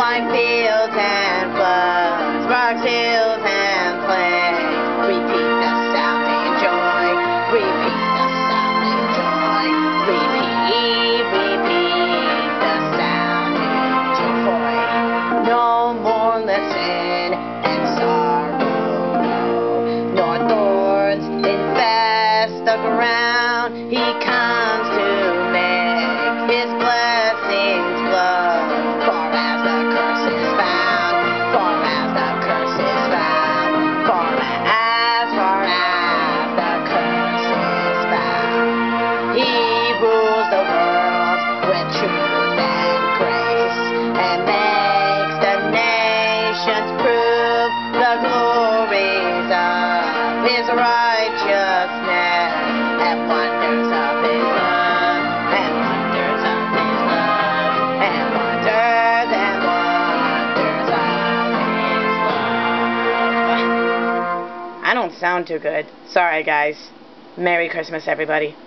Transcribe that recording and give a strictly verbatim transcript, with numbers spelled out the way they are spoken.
wine fields and floods, rocks, hills, and plains. Repeat the sounding joy, repeat the sounding joy, repeat, repeat the sounding joy. No more listen and sorrow, no, nor thorns infest the ground. He comes to make his blessings flow. Far as the curse is found, far as the curse is found, far as, far as the curse is found. He rules the world with truth and grace, and makes the nations prove the glories of his righteousness, and wonders of his love, and wonders of his love, and wonders and wonders of his love. I don't sound too good. Sorry, guys. Merry Christmas, everybody.